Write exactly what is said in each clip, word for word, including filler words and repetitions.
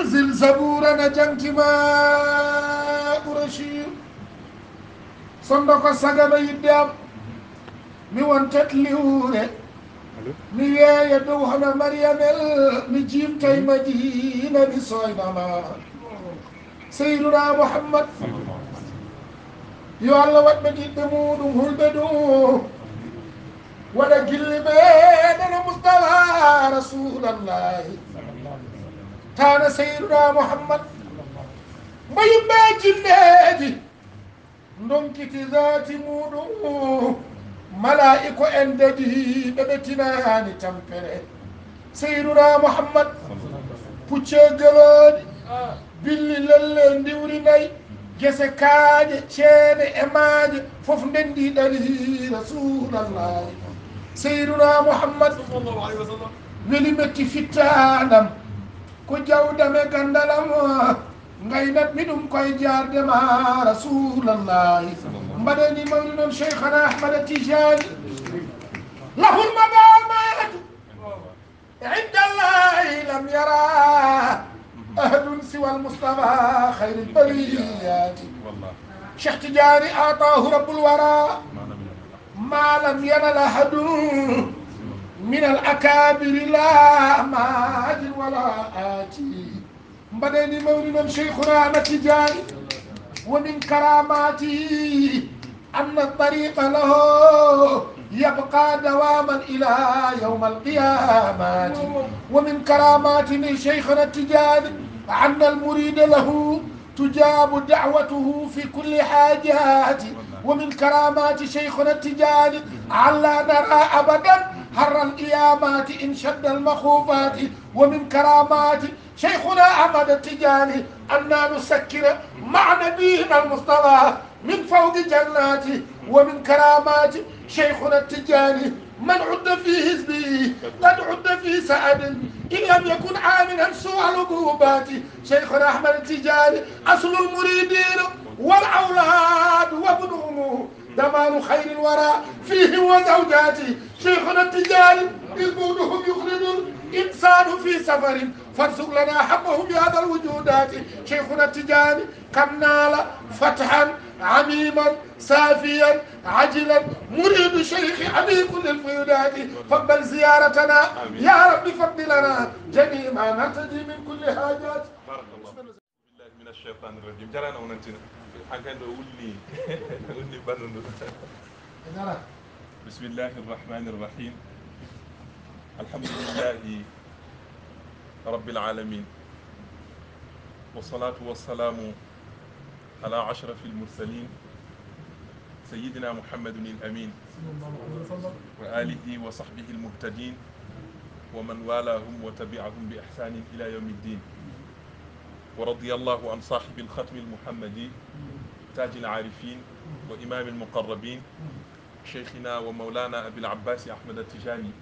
أنزل زبورنا جنكما قرشي صندوق سجب يدام مي وانتت ليوري مي يدوهنا مريم مجيم تاي مدينة بصيدنا سيدنا محمد يو الله وات مجيد دمود هلبدو ولا جل بيننا مصطفى رسول الله تانا سيدنا محمد ما يباجي نادي نونكي ذاتي مودو ملائكو انددي ببتناني تمبري سيدنا محمد pucce gelooɗi billi lelle ndiwri nayi gese kaaƴe ceene e maaje fof ndendi ɗali rasulallahi seyduna mouhammad weli metti fittaɗam ko jawdame gandalam gaynatmi ɗum koye jardema rasulallahi mbaɗeni mawni noon cheikhana ahmada tijani lahul mabamatu عند الله لم يرى أحد سوى المصطفى خير البريات شيخ تجاري أعطاه رب الورى ما لم ينل أحد من الأكابر لا ماج ولا آتي بدني مولد شيخنا تجاري ومن كراماتي أن الطريق له يبقى دواما إلى يوم القيامة ومن كرامات شيخنا التجاري أن المريد له تجاب دعوته في كل حاجات ومن كرامات شيخنا التجاري ألا نرى أبدا حر القيامات إن شد المخوفات ومن كرامات شيخنا أحمد التجاري أن نسكر مع نبينا المصطفى من فوق جناته ومن كرامات شيخنا التجاري من عد في حزبه قد عد في سعد إن لم يكن عاملا سوء العقوبات شيخنا أحمد التجاري أصل المريدين والأولاد وابنهم دمان خير الورى فيه وزوجاته شيخنا التجاري إذ بعدهم يخرج الإنسان في سفر فارزق لنا حقه بهذا الوجودات شيخنا التجاري كم نال فتحا عميما سافيا عجلا مريد شيخ حبيب للفيودات فقبل زيارتنا يا رب فضلنا جميع ما نرتدي من كل حاجات. بارك الله بالله من الشيطان الرجيم جرانا وننتنا حكاين ولي ولي بنون بسم الله الرحمن الرحيم الحمد لله رب العالمين والصلاة والسلام على أشرف المرسلين سيدنا محمد الأمين وآله وصحبه المهتدين ومن والاهم وتبعهم بإحسان إلى يوم الدين ورضي الله عن صاحب الختم المحمدي تاج العارفين وإمام المقربين شيخنا ومولانا أبي العباس أحمد التجاني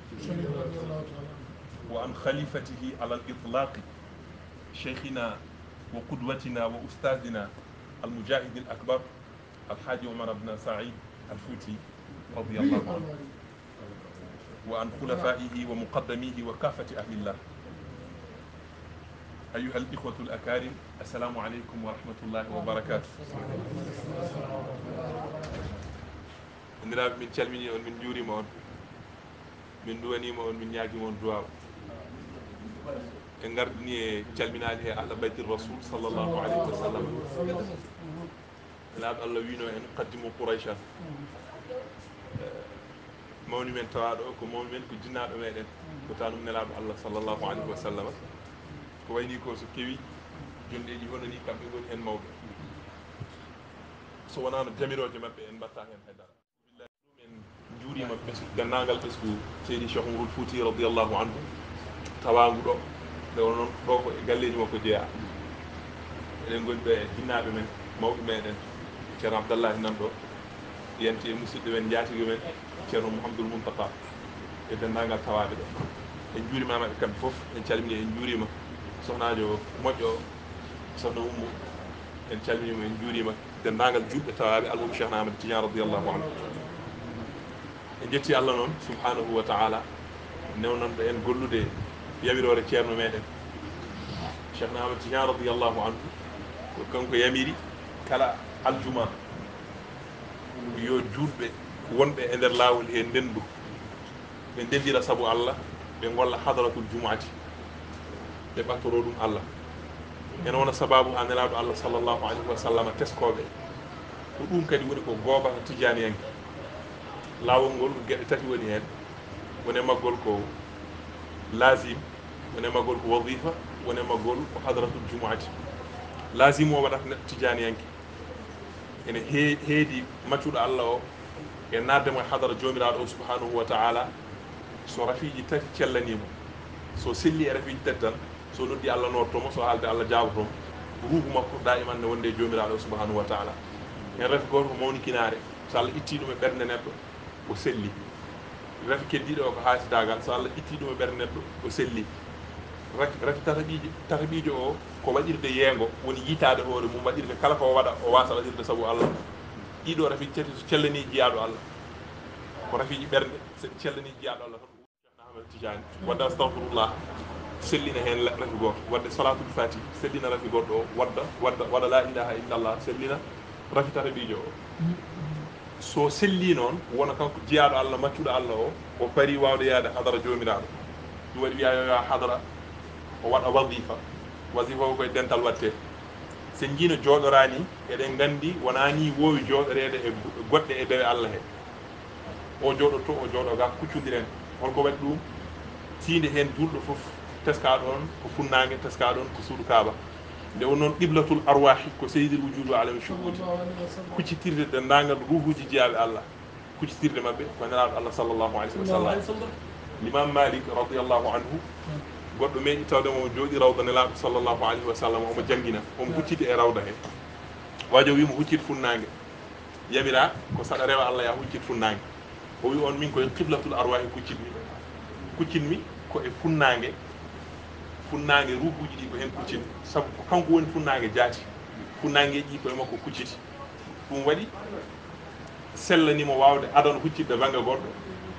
وعن خليفته على الإطلاق شيخنا وقدوتنا وأستاذنا المجاهد الأكبر الحاج عمر بن سعيد الفوتي رضي الله عنه وعن خلفائه ومقدميه وكافة أهل الله. أيها الإخوة الأكارم السلام عليكم ورحمة الله وبركاته. من calmini on min juurima on min duwanima on min ñaagima on duwaw e gardini e calminade he ahla bayti rasul sallllahu alayhi wa sallam laaɓe allah wino en qaddimu qouraychan mawni men tawaɗo o ko mawni men ko jinnaɗo meɗen ko tanum nelaɗo allah sallllahu alayhi wa sallam ko wayni ko so kewi jonɗeji hono ni kamɓe goni hen mawɓe so wonano jamiroje mabɓe en mbatta hen haydara juurima gannagal ɓesgu seydi cheikh oumrul fouti radiallahu anhu tawagu ɗo nde won noon ɗo ko e galleji makko jeeya eɗen goni ɗo e jinnaɓe men mawɓe meɗen ceerno abdallahi nan ɗo yente e musidɗo men jaatigue men ceerno mouhamadoul mountaqa e dendagal tawaɓe ɗo en juurimamaɓe kamɓe foof en calmini en juurima sohnajo moƴƴo sohna ummu en calminima en juurima dendagal juɗɓe tawaɓe almum cheikh na amadou tidiane radiallahu anhu en jetti allah noon subhanahu wa taala newnanɗo en gollude yawirore ceerno meɗen cheikh na ahmad tijan radiyallahu anhu ko kanko yamiri kala aljuma yo julɓe wonɓe e nder laawol he ndendu ɓe ndendira sabu allah ɓe golla hadratul jumuati ɓe ɓattoro ɗum allah ene wona sababu ha nelaɗo allah sallllahu alayhi wa sallam teskoɓe ko ɗum kadi woni ko goobata tijaniyanke laawol ngol gueɗe tati woni hen wone maggol ko lazim wone maggol ko wadifa wone maggol ko hadratul jumuati lazim o waɗata neɗɗo tijaniyanke ene heedi maccuɗo allah o e naddemo e hadara jomiraɗo o subhanahu wa taala so rafiji tati cellanimo so selli e rafiji tati tan so noddi allah nottomo so haalde allah jaabotomo ruuhu makko daiman ne wonde e jomiraɗo o subhanahu wa taala en rafi goto ko mawnikinare so allah itti ɗum e ɓerde neɗɗo o selli rafi keddiɗo o ko haasidagal so allah itti ɗum e ɓerde neɗɗo o selli rafi tataɓijo tataɓijo o ko waɗirde yeengo woni yitade hoore mum waɗirde kala ko waɗa o wasa waɗirde saabu allah ɗiɗo rafi tati so cellani jiyaɗo allah ko rafiji ɓerde so cellani jiyaɗo allah tan Cheikh Ahmed Tidiane wadde astahfirullah sellina hen rafi goto wadde salatul fati sellina rafi goɗɗo o wadda wadda waɗa la ilaha illallah sellina rafi tataɓijo o so selli noon wona kanko jiyaɗo allah maccuɗo allah o o pari wawde yaade hadara jomiraɗo ɗum waɗi wiya yo ya hadara o waɗa wadifa wasifa o koye dental watte so jiino jooɗorani eɗen gandi wona ni wowi jooɗorede e goɗɗe e dewe allah he o jooɗo to o jooɗo ga kuccodiren holko waɗi ɗum tiinde hen julɗo foof teska ɗon ko funnague teska ɗon ko suudu kaaba nde won noon qiblatul arwahi ko seydil wujudu alama shuhudi kuccitirde dendagal ruhuji jeyaɓe allah kuccitirde mabɓe ko nelaɗo allah sallllahu alayhi wa sallam l'imam malik radiallahu anhu goɗɗo meeɗi tawdemo jooɗi rawda nelaɗo sallllahu alayhi wa sallam omo janggina omo huccidi e rawda he wajo wimo huccit funnague yamira ko saɗa rewa allah ya huccit funnague o wi on min koye qiblatul arwahi kuccitmi kuccinmi ko e funnague funnague ruhuji ɗi ko hen kuccitmi saabu ko kanko woni funnague jaati funnague ɗi koye makko kucciti ɗum waɗi sellanimo wawde adana huccidde banggue goɗɗo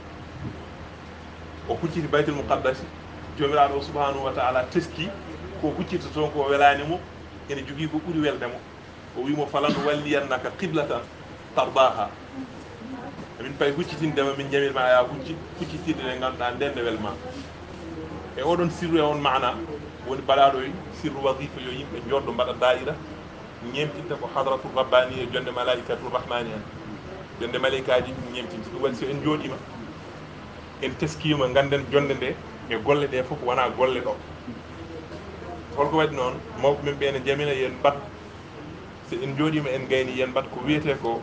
o hucciti baytul muqaddasi jomiraɗo o subhanahu wa taala teski ko huccirta toon ko welanimo ene jogui ko ɓuuri weldemo o wimo falan walliyannaka qiblatan tardaha min payi huccitindema min jamirma ya hucci huccitirde nde ganduɗa ndende welma e oɗon sirru e on mana woni mbaɗaɗo y sirru wadifa yo yimɓe joddo mbaɗa daira ñemtinta ko hadratul rabbani e jonde malaikatul rahmani en jonde malaikaji ɗum ñemtinta ɗum waɗi so en jooɗima en teskima ganden jonde nde e golle ɗe fof wona golle ɗo holko waɗi noon mawɓe men ɓe ne jamina yen mbat so en jooɗima en gayni yen mbat ko wiyete ko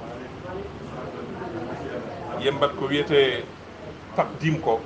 yen mbat ko wiyete taqdim ko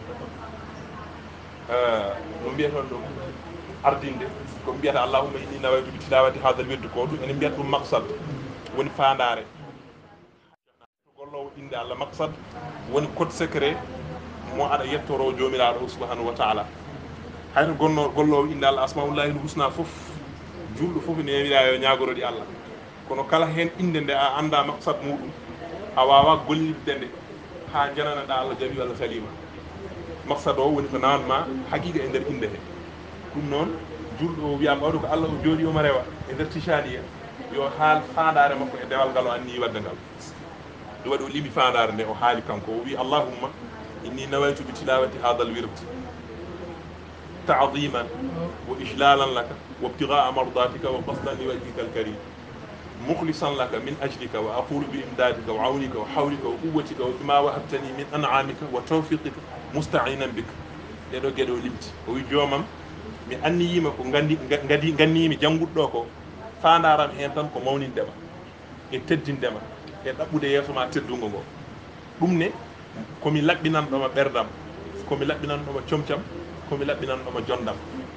no mbiyaton ɗum ardinde ko mbiyata allahumma inni nawaytu bi tilawati hadal wirdu ko ɗum ene mbiyata ɗum maqsad woni fandare gollowo inde allah maqsad woni code secret mo aɗa yettoro jomiraɗo subhanahu wa taala hayto gonno gollowo inde allah asmaullahi l husna foof julɗo foof ne wiya yo ñagoroɗi allah kono kala hen inde nde a anda maqsad muɗum a wawa gollirde nde ha jananaɗa allah jaaɓi walla salima maqsad o woni ko nanma haqiqa e nder inde he ɗum noon julɗo o wiyama ɓawde ko allah o jooɗi omo rewa e nder tichaniya yo haal fandare makko e dewal ngal o anni wadde ngal ɗum waɗi o limi fandare nde o haali kanko o wi allahumma inni nawaytu bi tilawati hadha al wird ta'ziman wa ijlalan laka wa ibtigha'a mardatika wa qasdan li wajhika al karim mukhlisan laka min ajlika wa aqulu bi imdadika wa awnika wa hawlika wa quwwatika wa bima wahabtani min an'amika wa tawfiqika musta'inan bika ɗeɗo gueɗe o limti o wi joomam mi anniyima ko gandi gadi gannimi jangguɗɗo ko fandaram hen tan ko mawnindema e teddindema e ɗaɓɓude yeeso ma teddungo ngo ɗum ne komi laɓɓinanɗoma ɓerdam komi laɓɓinanɗoma comcam komi laɓɓinanɗoma jondam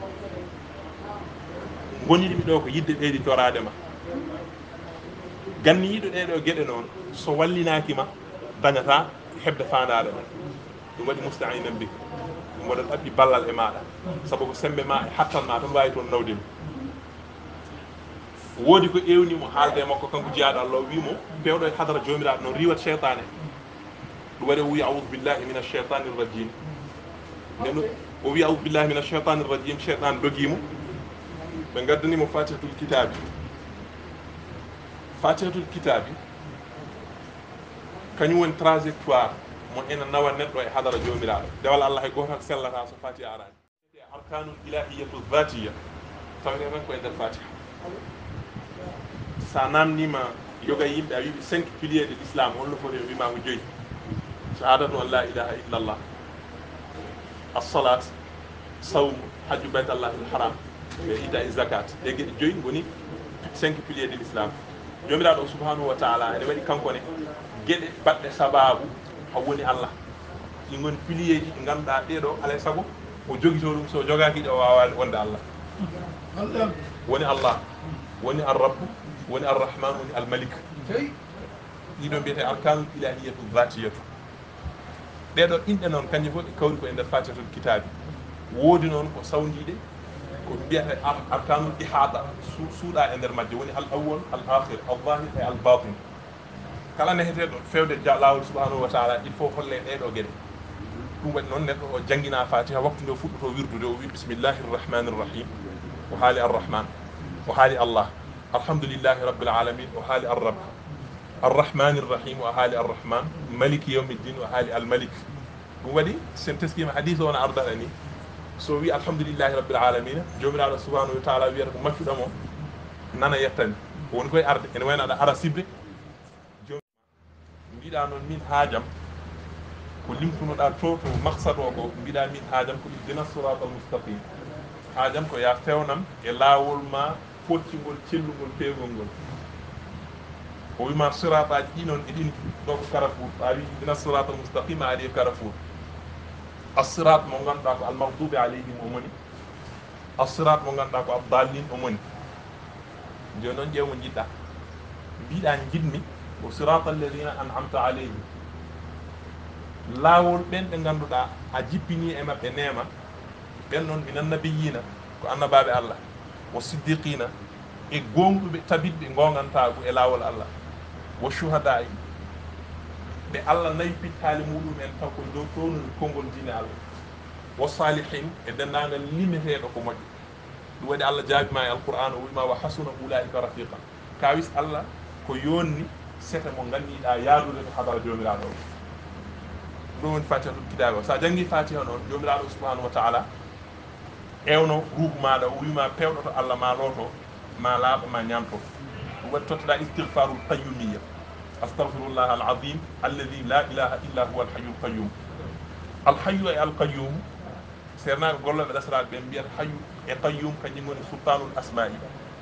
gonirmi ɗo ko yidde ɓeydi toradema ganniyiɗo ɗeɗo gueɗe noon so wallinakima dañata hebde fandare men ɗum waɗi musta'inan bika ɗum waɗa ɗaɓɓi ballal e maɗa saabu ko sembe ma e hattan ma tan wawi toon nawdema woodi ko ƴewnimo haalde e makko kanko jeyaɗo allah o wimo pewɗo e hadara jomiraɗo noon riwat cheytane ɗum waɗi o wi aoudu billahi min alcheytani irrajim nden o wi aoudu billahi min alcheytani irrajim cheytan dogimo ɓe gaddanimo fatihatul kitabi fatihatul kitabi kañum woni trajectoire mo ena nawa neɗɗo e hadara jomiraɗo dewal allah hay goto sellata so fatiha arani arkanul ilahiyatu dhatiya tawete tan ko e nder fatiha sa namnima yoga yimɓe a wiɓe cinq piliers de l'islam holno foti o wima ko joyi shahadatu an la ilaha illa allah assalat sawm hajju bayt allahi l haram ɓe ita e zakat ɗe gueɗe joyi goni cinq piliers de l'islam jomiraɗo o subhanahu wa taala ene waɗi kankone gueɗe baɗɗe sababu ha woni allah ɗi goni piliers ji ɗi ganduɗa ɗeɗo alay saago o jogito ɗum so jogaki ɗi o wawa wonde allah woni allah woni arrabbu woni arrahman woni almalik ɗiɗo mbiyete arkanul ilahiyatu dhatiyatu ɗeɗo inɗe noon kanƴe fof ɗe kawri ko e nder fatihatul kitabi woodi noon ko sawdiɗe ko mbiyete arkanul ihata suuɗa e nder majje woni al awwal al akhir al zahir e al batin kala neheteɗo fewde lawol subhanahu wa taala il faut holle ɗeɗo gueɗe ɗum waɗi noon neɗɗo o jangguina fatiha waktu nde o fuɗɗoto wirdude o wi bisimillahi rrahmani rrahim o haali arrahman o haali allah alhamdulillahi rabbil alamin o haali arrab arrahmani rrahim o haali arrahman maliki yawmiddin o haali almalik ɗum waɗi sen teskima hadise o no ardata ni so wi alhamdulillahi rabbil alamina jomiraɗo subhanahu wa taala wiyata ko maccuɗamo nana yettani woni koye arde ene wayno aɗa ara sibde jom mbiɗa noon min haajam ko limtunoɗa to to maksad o ko mbiɗa min haajam ko ihdina siratal mustaqim haajam ko ya fewnam e laawol ma foccingol cellugol peewgol ngol o wima sirataji ɗi noon e ɗin ɗo ko Carrefour a wi ihdina siratal mustaqim a aɗi e Carrefour assirat mo ganduɗa ko almahdubi alayhim o moni assirat mo ganduɗa ko addallin o moni joni noon ƴeew mo jiɗɗa mbiɗa jiɗmi ko sirata alladina an'amta alayhim laawol ɓen ɓe ganduɗa a jippini e maɓɓe neema ɓen noon min annabiyina ko annabaɓe allah wo siddiqina e gonɗuɓe tabitɓe gogantagu e laawol allah wo shuhada i ɓe allah nayi pittali muɗum en taw ko dow townude konngol diine allah wo salihin e dendagal limeteɗo ko moƴƴo ɗum waɗi allah jaabima e alqur'an o wima wa hasuna ulaika rafiqa kawis allah ko yonni sete mo gandiɗa yaadude to hadara jomiraɗo o ɗum woni fatihatul kitabe o sa jangi fatiha noon jomiraɗo subhanahu wa taala ewno ruuhu maɗa o wima pewɗoto allah ma looto ma laaɓa ma ñamto ɗum waɗi totteɗa istigfarul qayyumiyya astaghfirullah alazim alladi la ilaha illa huwa alhayyu alqayyum alhayyu e alqayyum sernaɓe golloɓe ɗasraɓe ɓe mbiyata hayyu e qayyum kañum woni sultanul asma'i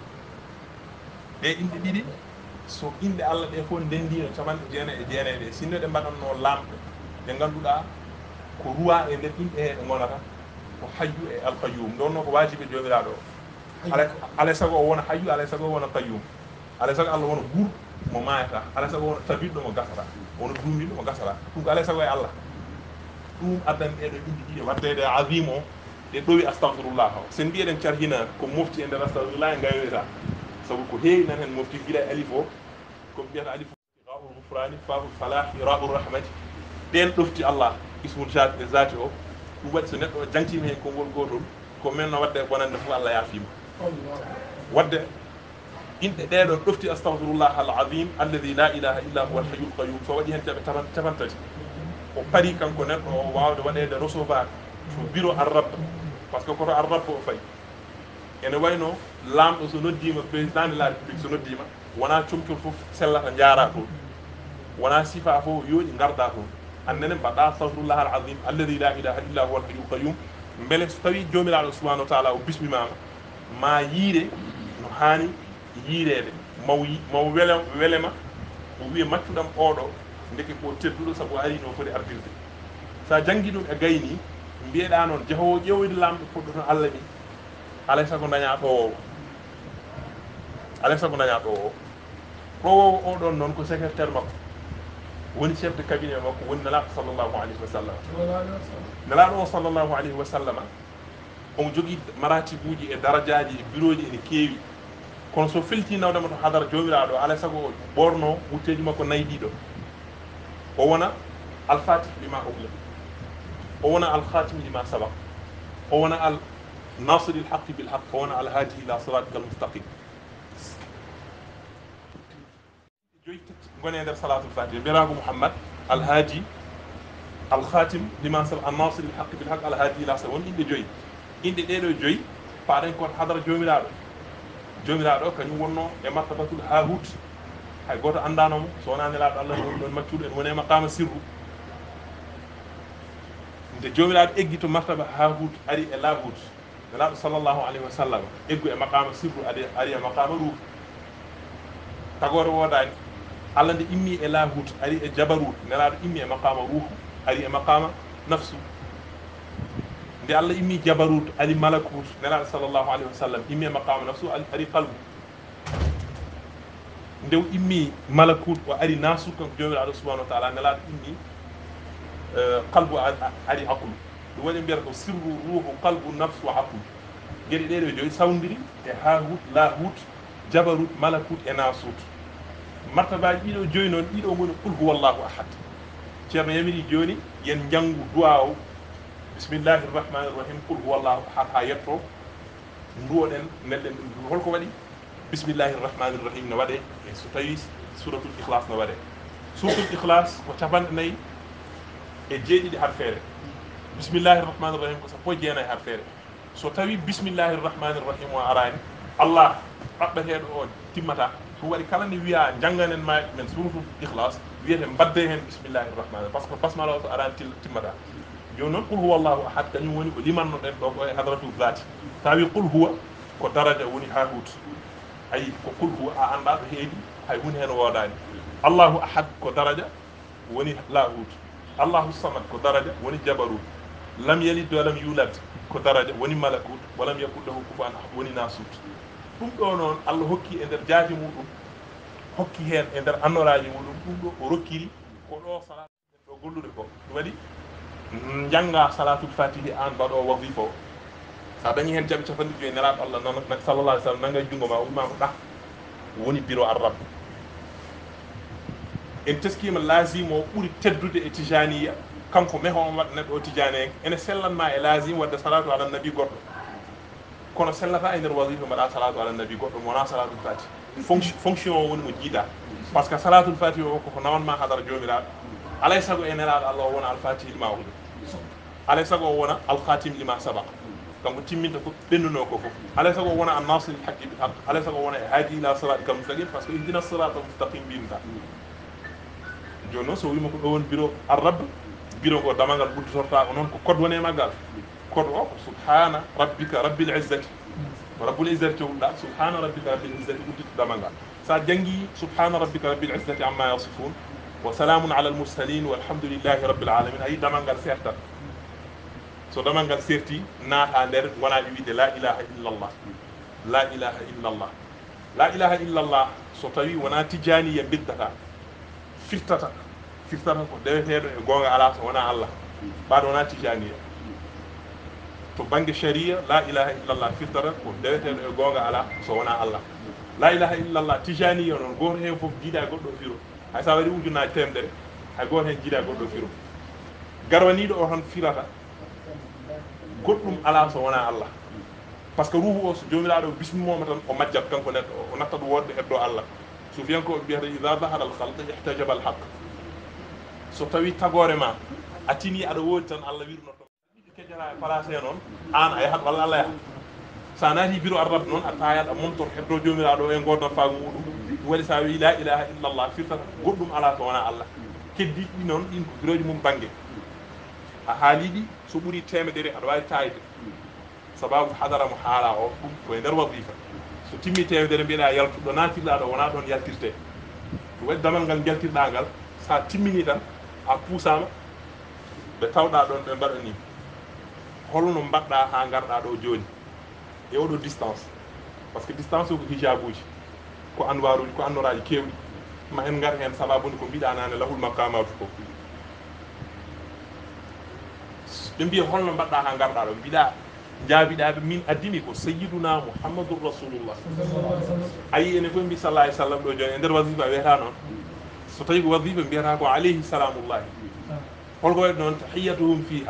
ɗe inɗe ɗiɗi so inɗe allah ɗe fof ndendino capanɗe jeenayi e jeenayi ɗe sinno ɗe mbaɗanno lamɗe ɗe ganduɗa ko ruwa e nder inɗe he ɗe gonata ko hayyu e alqayyum ɗon noon ko wajiɓe jomiraɗo o ala alay saago o wona hayyu alay saago o wona qayyum alay saago allah wona gur mo mayata alay saago wona tabiɗɗo mo gasata wona duumiɗo mo gasata ɗum ko alay saago e allah ɗum addani ɗeɗo inde ɗiɗi waddede azim o ɗe ɗowi astahfirullah o sen mbiyeɗen carhina ko mofti e nder astahfirullah e gayoyta saabu ko heewi nan hen mofti gila e alif o ko mbiyata alif raul gufrani faul falahi raul rahmati ɗen ɗofti allah ismul jati e zati o ɗum waɗi so neɗɗo o jangtima hen konngol gotol ko men no wadde bonande fof allah yaafima wadde inɗe ɗeɗon ɗofti astahfirullah al azim alladi la ilaha illa huwa alhayyul qayyum so waɗi hen caɓe capan tati o paari kanko neɗɗo o wawde waɗede recevoir to bureau arrab par ce que koto arrab o fayi ene wayno lamɗo so noddima président de la république so noddima wona comcol fof sellata jaara toon wona sifa fof yooɗi garda toon annene mbaɗɗa astahfirullah al azim alladi la ilaha illa huwa alhayyul qayyum beele so tawi jomiraɗo subhanahu wa taala o bismimama ma yiire no hani yiirede maw maw wele welema o wiya maccuɗam oɗo ndeke ko tedduɗo saabu ari no foti ardirde sa jangi ɗum e gayni mbiyeɗa noon jahowo ƴewoyde lamɗo poɗɗo to allah ni alay sago daña ɗowowo alay sago daña ɗowowo ɗowowo oɗon noon ko secrétaire makko woni chef de cabinet makko woni nelaɗo sallllahu alayhi wa sallam nelaɗo o sallllahu alayhi wa sallama on jogui maratibuji e darajaji e bureau ji ene keewi kono so felti nawdema to hadara jomiraɗo alay sago o ɓorno wutteji makko nayyi ɗiɗo o wona alfatih lima ubla o wona alkhatim lima sabak o wona al ناصر الحق بالحق هون على هذه إلى صراطك المستقيم جويت غوني ندير صلاة الفاتحة بيراغو محمد الهادي الخاتم لما سبق الناصر الحق بالحق على هذه إلى صراط إندي جوي إندي ديدو جوي فارن كون حضر جوميراɗo jomiraɗo kañum wonno e martabatul hahut hay goto andanamo so wona nelaɗo Allah woni ɗon maccuɗo en woni e maqama sirru nde jomiraɗo eggi to martaba hahut ari e lahut nelaɗo sallllahu alayhi wa sallam eggu e maqama sirru ari ari e maqama ruh tagore wodani Allah nde immi e lahut ari e jabarut nelaɗo immi e maqama ruh ari e maqama nafsu nde Allah immi jabarut ali malakut nelaɗo sallllahu alayhi wa sallam immi e maqama nafsu ari qalbu ndew immi malakut o ari nasut kanko jomiraɗo subhanahu wa taala nelaɗo immi qalbu ari aqlu ɗum waɗi mbiyata ko sirru ruhu qalbu nafsu wa aqlu gueɗe ɗeɗo joyi sawdiri e hahut lahut jabarut malakut e nasut martabaji ɗiɗo joyi noon ɗiɗo goni qul huwallahu ahad ceerno yamiri joni yen janggu du'a o bismillahi irrahmani irrahim qul huwallahu ahad ha yetto nduwoɗen neɗɗen holko waɗi bismillahi irrahmani irrahim no waɗe e so tawi suratul ikhlas no waɗe suratul ikhlas ko capanɗe nayyi e jeeɗiɗi har feere bismillahi irrahmani irrahim ko sappo e jeenayyi har feere so tawi bismillahi irrahmani irrahim o arani Allah ɗaɓɓeteɗo o timmata ɗum waɗi kala nde wiya jangganen ma men suratul ikhlas wiyete mbadde hen bismillahi irrahmani par ce que basmala o so arani timmata joni noon qul huwa allahu ahad kañum woni ko limanno ɗen ɗo ko e hadratul zati tawi qul huwa ko daraja woni hahut ayi ko qul huwa a anda ɗo heedi hay hunde hen wodani allahu ahad ko daraja woni lahut allahu samad ko daraja woni jabarut lam yalid walam yulad ko daraja woni malakut walam yakul lahu kufuwan ahad woni nasut ɗum ɗo noon Allah hokki e nder jaati muɗum hokki hen e nder annoraji muɗum ɗum ɗo o rokkiri ko ɗo salat ɗo gollude ko ɗum waɗi janga salatul fatihi an baɗo wazifa o sa dañi hen jaɓe capanɗe joyi nelaɗo Allah nan sallallah alih sallam nanga jungo ma wima ko ɗa woni biro arrab en teskima lazim o ɓuuri teddude e tijaniya kanko meho on waɗa neɗɗo o tijani en ene sellanma e lazim wadde salatu ala nabi goɗɗo kono sellata e nder wazifa mbaɗa salatu ala nabi goɗɗo wona salatul fatihi fonction o woni mo jiiɗa par ce que salatul fatihi o koko nawanma hadara jomiraɗo alay sago e nelaɗo Allah o wona alfatihi lima wuɗo alay sago o wona alkhatim lima sabaq kanko timminta ko ɓennuno ko fof alay sago o wona an nasir haqqi bil haq alay sago o wona e haadi ila siratikal mustaqim par ce que ihdina sirata mustaqim mbimta joni noon so wima ko ɗo woni bureau arrab bureau ngo damal ngal ɓudditorta ko noon ko code woni e maggal code o ko subhana rabbika rabbil izzati rabbul izzati tewɗa subhana rabbika rabbil izzati ɓuddito damal ngal sa janggi subhana rabbika rabbil izzati amma yasifun wa salamun ala al mursalin walhamdulillahi rabbil alamin ayi damal ngal sertat so damal ngal serti naata nder wona e wiide la ilaha illallah la ilaha illallah la ilaha illallah so tawi wona tijaniya biddata firtata firtata ko deweteɗo e gonga ala so wona Allah ɓaɗo wona tijaniya to banggue sharia la ilaha illallah firtata ko deweteɗo e gonga ala so wona Allah la ilaha illallah tijaniya noon goto hen foof jiiɗa goɗɗo firo hay sa waɗi ujunnaji temedere hay goto hen jiiɗa goɗɗo firo garwaniɗo o tan firata goɗɗum ala so wona Allah par ce que ruhu o so jomiraɗo bismimoma tan o majjat kanko neɗɗo o nattat wodde heddo Allah sufiyanko ɓe mbiyata ida dahara al khalq ihtajaba al haqq so tawi tagore ma a tini aɗa woodi tan Allah wirnoto keƴƴata e place noon an a yahat walla Allah yahat sa naati biro arrab noon a tayat a momtor heddo jomiraɗo e godon faamu muɗum ɗum waɗi sa wi la ilaha illallah firtata goɗɗum ala so wona Allah keddiɗi ɗi noon ɗin ko biroji mum banggue a haaliɗi so ɓuuri temedere aɗa wawi tayde sababu hadara mo haala o ɗum koye nder wazifa so timmi temedere mbiyeɗa yaltuɗo natirɗa ɗo wona ɗon yaltirte ɗum waɗi damal ngal jaltirɗa ngal sa timmini tan a puusama ɓe tawɗa ɗon ɓe mbaɗa ni holno mbaɗɗa ha garɗa ɗo joni e oɗo distance par ce que distance o ko hijabuji ko anwaruji ko annoraji kewɗi ma en gar hen sababude ko mbiɗa nane lahul makamatu ko ɓe mbiya holno mbaɗɗa ha garɗa ɗo mbiɗa jaabiɗaɓe min addimi ko sayyiduna muhammadur rasulullah ayi ene fof mbi sallah alih sallam ɗo joni e nder wasifa wiyata noon so tawi ko wasifa mbiyata ko alayhi salamullahi holko waɗi noon tahiyatuhum fiha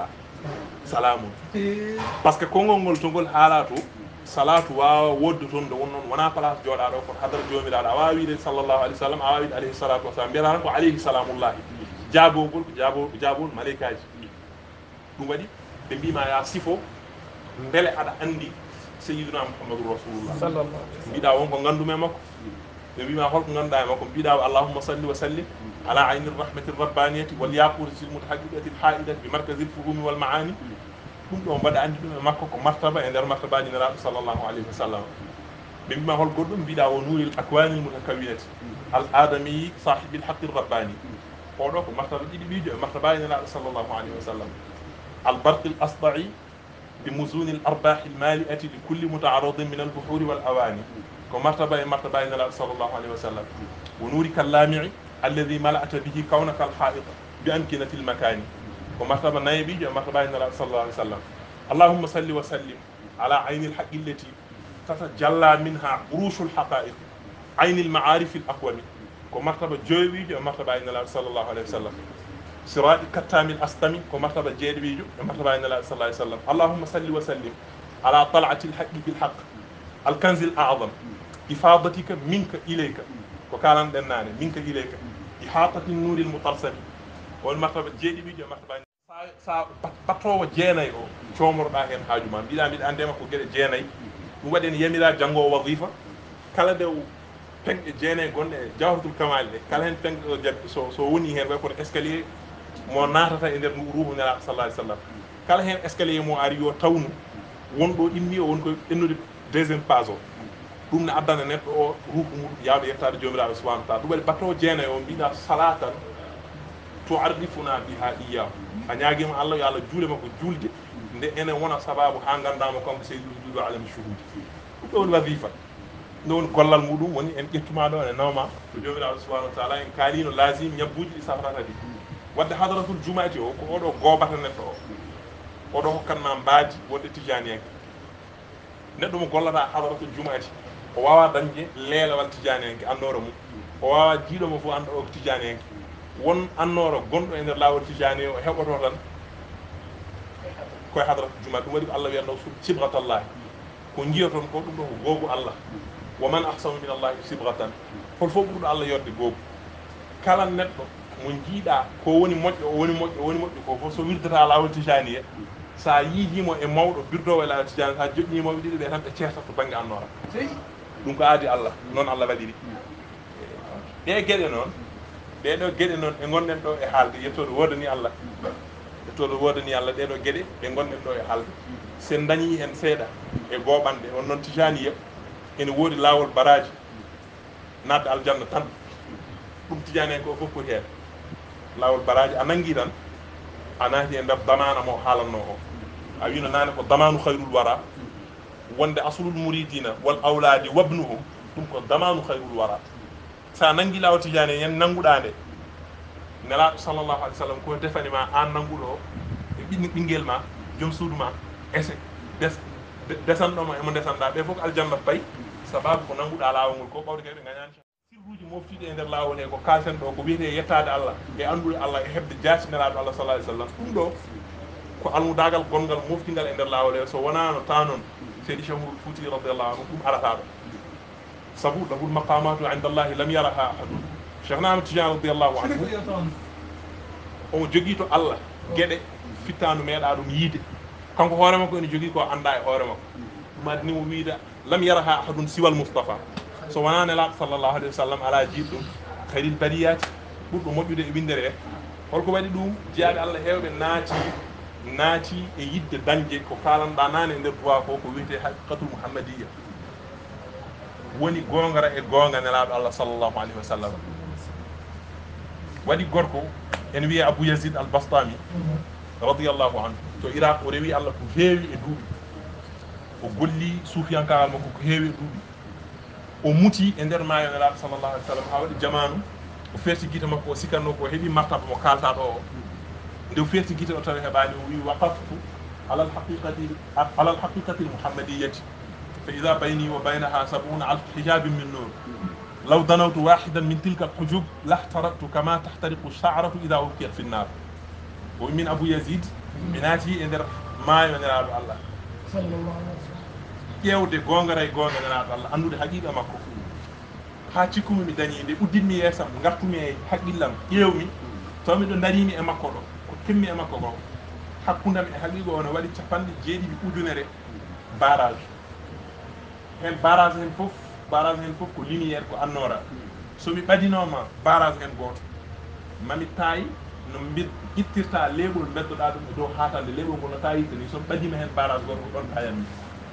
salamun par ce que konngol ngol to ngol haala to salatu waawa woddu toon nde wonnoon wona place jooɗaɗo koto hadara jomiraɗo a wawi wiide sallllahu alih w sallam a wawi wiide alayhi salatu wasalam mbiyata tan ko alayhi salamullahi jaabogol ko jaabo jaabol malaikaji ɗum waɗi ɓe mbima ya sifo beele aɗa andi sayyiduna muhammadou rasulullah mbiɗa wonko gandume makko ɓe mbima holko ganduɗa e makko mbiɗa allahumma salli wa sallim ala ayni rahmati rabbaniyati wal yaqutati lmutahaqiqati lhaidati bi markazi lfuhumi wal maani ɗum ɗo mbaɗa andi ɗum e makko ko martaba e nder martabaji neraɗo sallllahu alayhi wa sallam ɓe mbima hol goɗɗum mbiɗa o nuuri l akwani lmutakawinati al adamiyi sahibi lhaqi rabbani oɗo ko martaba ɗiɗi ɓiijo e martabaji neraɗo sallllahu alayhi wa sallam al barqi l asda'i bi musuni l arbahi l mali'ati li kulli mutaaradin min al buhuri wal awani ko martaba e martabaji neraɗo sallllahu alayhi wa sallam wo nuuri kallami'i alladi mala'ata bihi kawnaka al ha'ita bi amkinati l makani ko martaba nayibijo e martabaji neraɗo sallallahu alayhi wa sallam allahumma salli wa sallim ala ayni l haqqi allati tatajalla minha urushu l haqa'iq ayni l ma'arifi l aqwami ko martaba joyowijo e martabaji neraɗo sallllahu alayhi wa sallam sirati kattamil astami ko martaba jeeɗiwijo e martabaji nelaɗo sallah alih sallam allahumma salli wa sallim ala talati l haqqi bil haqq al kanzi l a'dam ifadatika minka ilayka ko kalanɗen nane minka ilayka ihatati nuril mutalsami on martaba jeeɗiwijo e martabaji sa battowo jeenayyi o comoroɗa hen haajuma mbiɗa mbiɗa andema ko gueɗe jeenayyi ɗum waɗi en yamira janggo wadifa kala nde penɗe jeenayyi gonɗe e jawhatul kamali ɗe kala hen penɗe ɗo jabbi so so woni hen way koto escalier mo natata e nder ruuhu nelaɗo sallah alih sallam kala hen escalier mo ari yo tawnu wonɗo immi o woni koye ɗennude deuxiéme page o ɗum ne addana neɗɗo o ruuhu muɗum yawde yettade jomiraɗo subahanahu wa taala ɗum waɗi battowo jeenayyi o mbiɗa salatan to arifuna biha iyahu a ñaguima allah yo allah juule makko julde nde enen wona sababu ha gandama kanko seydou juuɗo alami shuhudi ɗum ɗo woni wadifa ɗum woni gollal muɗum woni en ƴettuma ɗo ene nawma to jomiraɗo subahanahu wa taala en kaalino lasim ñabbuji ɗi safrata ɗi wadde hadratul jumati o ko oɗo gobata neɗɗo o oɗo hokkatma mbaadi wonde tijaniyanke neɗɗo mo gollata hadratul jumati o wawa dañde leelawal tijaniyanke annore mum o wawa jiiɗomo fof anda o ko tijaniyanke won annoro gonɗo e nder lawol tijani o heɓoto tan koye hadratul jumati ɗum waɗi ko allah wiyatno sibratallahi ko jiyaton ko ɗum ɗo ko googu allah wa man ahsanu min allahi sibratan hol fof ɓurɗo allah yorde googu kala neɗɗo mo jiiɗa ko woni moƴƴo o woni moƴƴo o woni moƴƴo ko fof so wirdata lawol tijani e sa yiidimo e mawɗo birdowo e lawol tijani sa joƴƴimoɓe ɗiɗi ɓe tan ɓe ceertat to banggue annora ɗum ko aadi allah noon allah waɗiri ɗe gueɗe noon ɗeɗo gueɗe noon ɓe gonɗen ɗo e haalde yettode wodani allah yettode wodani allah ɗeɗo gueɗe ɓe gonɗen ɗo e haalde sen dañi hen seeɗa e goɓanɗe on noon tijani yeb ene woodi lawol baraji nadde aljanna tan ɗum tijani en ko fof foti hen lawol baraji a nanggui tan a naati e nder damana mo haalanno o a wino nane ko damanu hayrul wara wonde aslul muridina wal awladi wabnuhum ɗum ko damanu hayrul wara sa nanggui lawol tijani yen nannguɗa nde nelaɗo sallllahu alih w sallam ko defanima an nannguɗo o e ɓinni ɓinguel ma joom suudu ma ese des desanɗoma emo desanɗa ɓe fof ko aljanna payi sababu ko nannguɗa lawol ngol ko ɓawde kadi ɓe gañani sirruji moftiɗe e nder lawol he ko kalten ɗo ko wiyete yettade allah e andude allah e hebde jatineraɗo allah sallah alih w sallam ɗum ɗo ko almudagal gongal moftigal e nder lawol he so wonano ta noon seydi cheikh oumar fouti radiallahu anhu ɗum arata ɗo sabu lahul maqamatu inda allahi lam yaraha ahadun cheikh nama tidiane radiallahu anhu omo jogui to allah gueɗe fittanu meeɗa ɗum yiide kanko hoore makko ene jogui ko anda e hoore makko ɗum adnimo wiida lam yaraha ahadun siwal moustapha so wona nelaɗo sallllahu alayhi wa sallam ala jiiɗ ɗum kayril bariyati ɓurɗo moƴƴude e windere he holko waɗi ɗum jeyaɓe allah hewɓe naati naati e yidde dañde ko kalanɗa nane e nder duwa ko ko wiyete haqiqatul mouhammadiya woni gongara e gonga nelaɗo allah sallllahu alayhi wa sallam waɗi gorko en wiye abou yazid al bastami radiallahu anhu to iraq o rewi allah ko heewi e duuɓi o golli suufiyankawal makko ko heewi e duuɓi o muti e nder maayo nelaɗo sallllahu alih w sallam ha waɗi jamanu o ferti guite makko o sikanno ko heeɓi martaba mo kalta ɗo o nde o ferti guite o tawi heɓani o wi waqaftu ala alhaqiqati ala alhaqiqati almouhammadiyati fa ida bayni wa baynaha sabuna alf hijabin min nur law danawtu wahidan min tilka alhujub lahtaraktu kama tahtariqu lsharatu ida ulqiyat fi nnar o min Abou Yazid mi naati e nder maayo nelaaɗo Allah ƴeewde goongara e goonga nelaaɗo Allah anndude haqiiqa makko haa cikkumi mi dañii nde udditmi yeesam ngartumi e haqqillam ƴeewmi taw miɗo dariimi e makko ɗo ko temmi e makko ko hakkundam e haqiiqa o no waɗi capanɗe jeeɗiɗi ujunere barrage heen barrage heen fof barrage heen fof ko lumiére ko annoora so mi ɓadinooma barrage heen gooto mami taayi no mbir ittirta leeɓol beddoɗaa ɗum e dow haatande leeɓol ngol no taayirta ni so mi ɓadima heen barrage gooto ko ɗon tayammi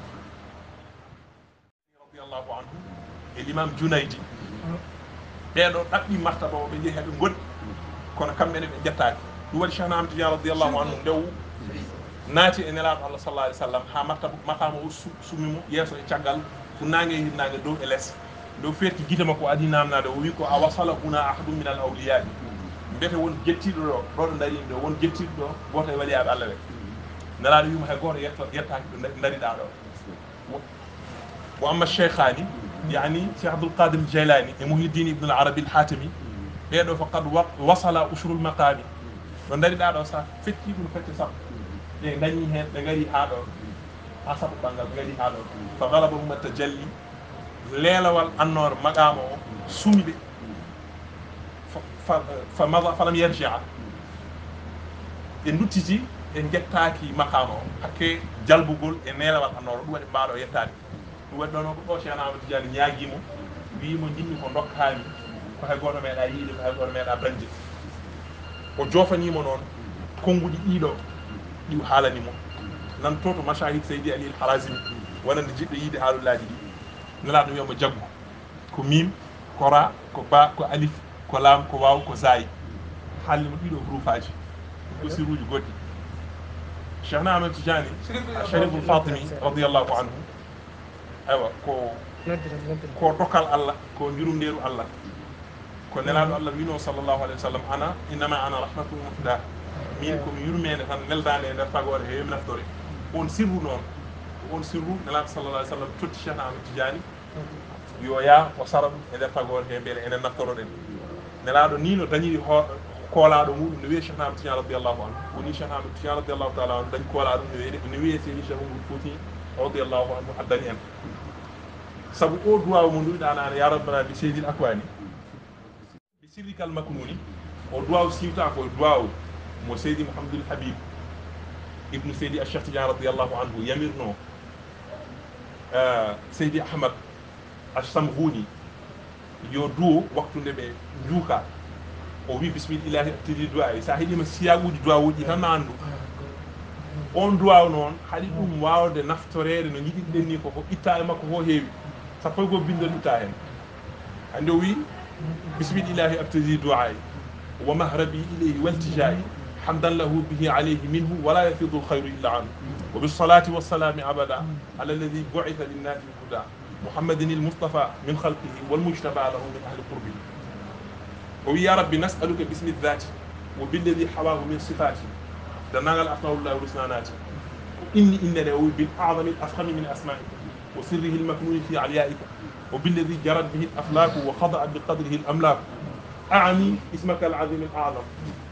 radiallahu anhu e l'imam Junaydi ɓeeɗo ɗaɓɓi martaba o ɓe jeehi heɓe goɗɗi kono kamɓene ɓe ƴettaaki ɗum waɗi Cheikh Ahmad Tidiane radiallahu anhu ndew naati e nelaaɗo Allah sallallahu alih w sallam haa martaba maqama o summimo yeeso e caggal ko naange e hirnaange dow e less ndew feerti gite makko adi namnade o wi ko a wasala huna ahadum min al awliya'i mbiyete won jettiɗo ɗo ɗo ɗo darimi ɗo won jettiɗo ɗo goto e waliyaaɓe Allah ɓe nelaaɗo wima hay goto yetto yettaki ɗo dariɗa ɗo wo amma cheikhani yani cheikh Abdoul Qadir Jaylani e Muhyiddin ibn al Arabi al Hatimi ɓeɗo faqad wasala ushrul maqami ɗo dariɗa ɗo sa fetti ɗum fecce sappo ɓe dañi hen ɓe gari ha ɗo ha sappo ɓangal ɓe gari ha ɗo fa galaba hum tajalli leelawal annore maqama o sumiɓe fa mada falam yarjia ɓe duttiti ɓe jettaki maqama o hakke jalbugol e nelawal annore ɗum waɗi mbaɗo yettade ɗum waɗi ɗo noon ko ɗo Cheikh Ahmad Tidiane ñaaguimo wimo jinmi ko dokkami ko hay goto meeɗa yiide ko hay goto meeɗa dañde o jofanimo noon konnguɗi ɗiɗo ɗi haalanimo nan to to machahid Seydi Ali al Harazimi wonande jiɗɗo yiide haalullaji ɗi nelaɗo wiyamo jaggu ko mim ko ra ko ba ko alif ko lam ko waw ko zayi haalnimo ɗiɗo hurufaji ko siruji goɗɗi Cheikh Ahmad Tidiane Shariful Fatimi radiallahu anhu aywa ko ko dokal Allah ko njurumndeeru Allah ko nelaaɗo Allah wino sallllahu alayhi wa sallam ana innama ana rahmatul muhda min komi yurmede tan neldade e nder tagore heewi naftore on sirru noon on sirru nelaaɗo sallallah alih w sallam totti Cheikh Ahmad Tidiane yo yaa o sara ɗum e nder tagore he mbele enen naftoroɗen nelaaɗo ni no dañiri ho koolaɗo muɗum no wiye Cheikh Ahmad Tidiane radiallahu anhu woni Cheikh Ahmad Tidiane radiallahu taala anhu dañi koolaɗum no wiye no wiye seni Cheikh Oumar Fouti radiallahu anhu addani en sabu o duwaw mo nduwiɗanane ya rabbana bi seydil akwani bi sirrikal maknuni o duwaw siwta ko duwaw mo seydi Mouhamadoul Habib ibnu seydi Cheikh Tidiane radiallahu anhu yamirno seydi Ahmad As-Samghuni yo duwo waktu nde ɓe juuka o wi bismillahi abtidi duwa e sa heeɗima siyaguji duwawuji tan no andu on duwaw noon haɗi ɗum wawde naftorede no jiɗiɗen ni koko itta e makko fo heewi sappo e goo bindol itta hen hande o wi bismillahi abtadi du'ai wa mahrabi ilayhi waltijai hamdan lahu bihi alayhi minhu wala yafidu lkhayru illa anhu wa bisalati wassalami abada ala alladhi bu'itha linnasi huda muhammadin almustafa min khalqihi walmujtaba lahu min ahli qurbihi o wi ya rabbi nas'aluka bismi dhati wa billadhi hawahu min sifati danagal asmaullahi husnanati inni innene o wi bil a'zami al-afkhami min asma'ika وسره المكنون في عليائك وبالذي جرت به الأفلاك وخضع بقدره الأملاك أعني اسمك العظيم الأعظم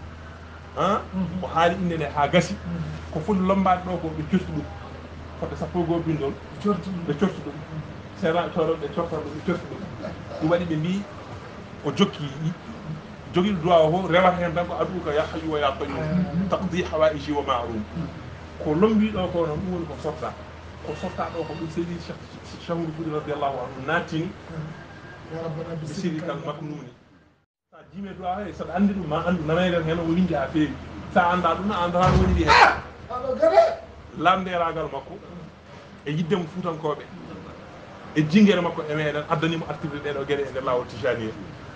ها وحالي إنني حاجسي كفول لمبا دوكو بتشتو فتسافوغو بيندول بتشتو سيرا تورو بتشتو بتشتو دوالي بمبي وجوكي جوكي دوا هو روا هين دانكو أدوكا يا حي ويا قيوم تقضي حوائجي ومعروف ko lombi ɗo ko noon ɗum woni ko sotta ko sottaɗo ko ɗum seydi Cheikh Oumar Fouti radiallahu anhu nattini ɓe siri kal maknuni sa jime duwa he saɗa andi ɗum ma andu nanayɗen hen o windi ha feewi sa anda ɗum a andata no woniri hen lamderagal makko e yiddemo fuutankoɓe e jingere makko e meɗen addanimo activité ɗeɗo gueɗe e nder lawol tijani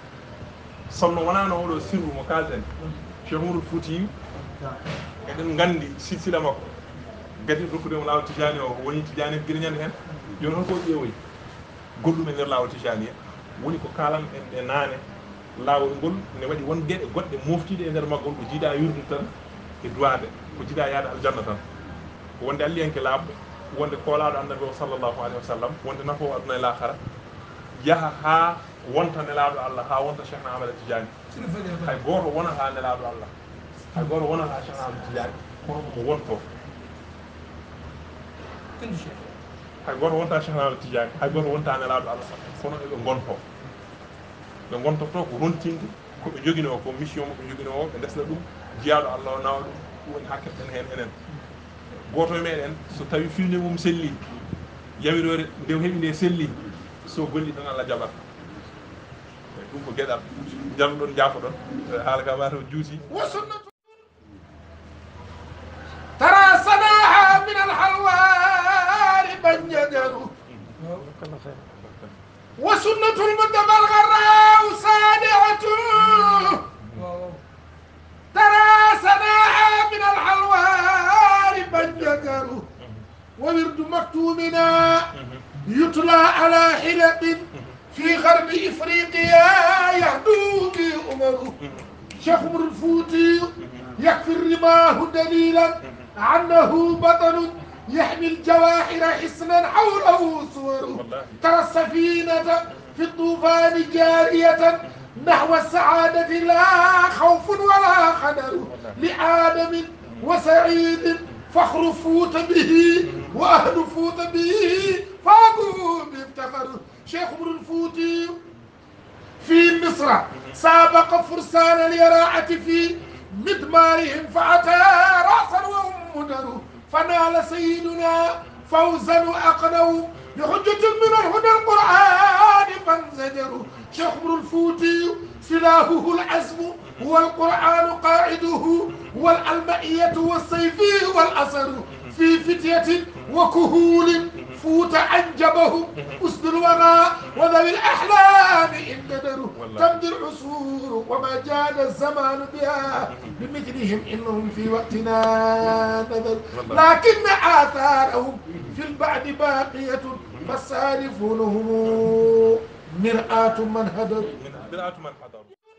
sonno wonano oɗo sirru mo kalɗen Cheikh Oumar Fouti eɗen gandi silsila makko gadi rokkudemo lawol tijani o woni tijani gueɗe ñande hen yon holko ƴeewoyi goɗɗum e nder lawol tijani woni ko kalan en ɗe naane lawol ngol ne waɗi won gueɗe goɗɗe moftiɗe e nder maggol ko jiiɗa yurdude tan e duwade ko jiiɗa yaade aljanna tan ko wonde alliyanke laaɓɓe wonde koolaɗo annabi o sallllahu alayhi wa sallam wonde nafowo aduna e lahara yaha ha wonta nelaɗo Allah ha wonta Cheikh Ahmad Tidiane hay goto wonata nelaɗo Allah hay goto wonata Cheikh Ahmadou Tidiane kono mo wonto hay goto wonta Cheikh Ahmadou Tidiane hay goto wonta nelaɗo Allah kono eɓe gonto ɓe gontoto ko rontinde koɓe joguino ko mission mo ɓe joguino o ɓe ndesna ɗum jiyaɗo Allah o nawa ɗum ɗum woni hakkilleɗen hen enen goto e meɗen so tawi filde mum selli yamirore nde heeɓi nde selli so golli tan Allah jaɓat ɗum ko gueɗal jalluɗon jaafoɗon haala ka mataw juuti ترى صناعة من الحلوار بنجدر وسنة المدبر الغراء صادعة ترى صناعة من الحلوار بنجدر وورد مكتومنا يتلى على حلق في غرب إفريقيا يهدو به أمره شيخ عمر الفوتي يكفي الرماه دليلا عنه بطل يحمي الجواهر حصنا حوله صور ترى السفينة في الطوفان جارية نحو السعادة لا خوف ولا خدر لآدم وسعيد فخر فوت به وأهل فوت به فاقوا بافتخروا شيخ عمر الفوتي في مصر سابق فرسان اليراعة في مدمارهم فأتى رأسا وهم مدر فنال سيدنا فوزا وأقنوا بحجة من الهدى القرآن فانزجروا شيخ عمر الفوتي سلاحه العزم هو القرآن قاعده هو الألمئية والسيف والأسر في فتية وكهول فوت أنجبه أسد الوغى وذوي الأحلام إن قدروا تمضي العصور وما جاد الزمان بها بمثلهم إنهم في وقتنا نذر لكن آثارهم في البعد باقية فالسالفون هم مرآة من هدر.